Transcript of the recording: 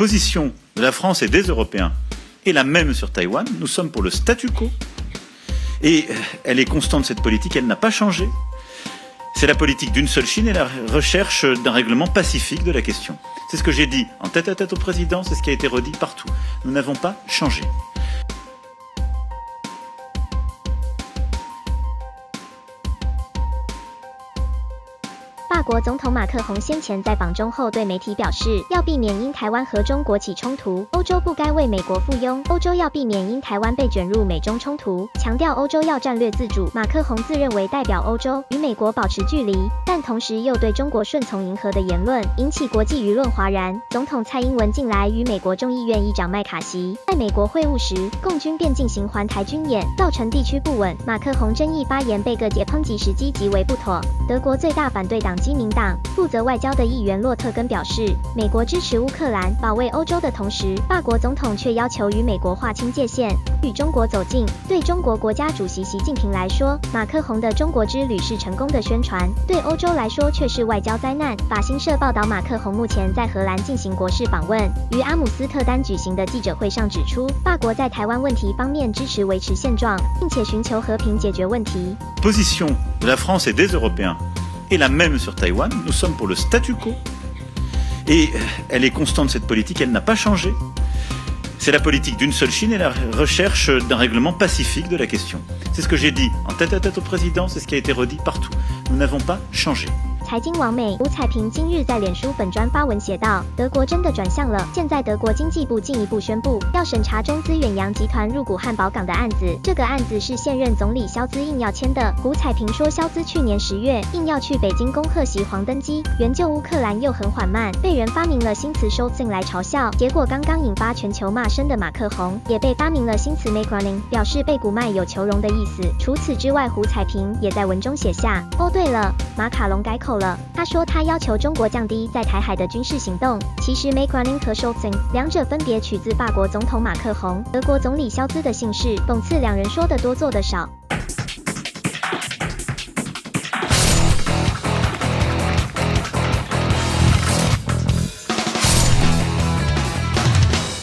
position de la France et des Européens est la même sur Taïwan. Nous sommes pour le statu quo. Et elle est constante, cette politique, elle n'a pas changé. C'est la politique d'une seule Chine et la recherche d'un règlement pacifique de la question. C'est ce que j'ai dit en tête-à-tête au président, c'est ce qui a été redit partout. Nous n'avons pas changé. 法国总统马克宏先前在访中后对媒体表示，要避免因台湾和中国起冲突，欧洲不该为美国附庸，欧洲要避免因台湾被卷入美中冲突，强调欧洲要战略自主。马克宏自认为代表欧洲与美国保持距离，但同时又对中国顺从迎合的言论引起国际舆论哗然。总统蔡英文近来与美国众议院议长麦卡锡在美国会晤时，共军便进行环台军演，造成地区不稳。马克宏争议发言被各界抨击时机极为不妥。德国最大反对党基民党负责外交的议员洛特根表示，美国支持乌克兰保卫欧洲的同时，法国总统却要求与美国划清界限，与中国走近。对中国国家主席习近平来说，马克宏的中国之旅是成功的宣传，对欧洲来说却是外交灾难。法新社报道，马克宏目前在荷兰进行国事访问，于阿姆斯特丹举行的记者会上指出，法国在台湾问题方面支持维持现状，并且寻求和平解决问题。 Position de la France et des Européens est la même sur Taïwan. Nous sommes pour le statu quo. Et elle est constante, cette politique, elle n'a pas changé. C'est la politique d'une seule Chine et la recherche d'un règlement pacifique de la question. C'est ce que j'ai dit en tête-à-tête au président, c'est ce qui a été redit partout. Nous n'avons pas changé. 财经网美吴彩萍今日在脸书粉专发文写道：“德国真的转向了。现在德国经济部进一步宣布，要审查中资远洋集团入股汉堡港的案子。这个案子是现任总理肖兹硬要签的。吴彩萍说，肖兹去年10月硬要去北京恭贺习黄登基，援救乌克兰又很缓慢，被人发明了新词 Schulzing 来嘲笑。结果刚刚引发全球骂声的马克宏，也被发明了新词 Macroning， 表示被古迈有求荣的意思。除此之外，胡彩萍也在文中写下：哦，对了，马卡龙改口了。他说他要求中国降低在台海的军事行动。其实 Macroning 和 Schulzing 两者分别取自法国总统马克宏、德国总理肖兹的姓氏，讽刺两人说的多做的少。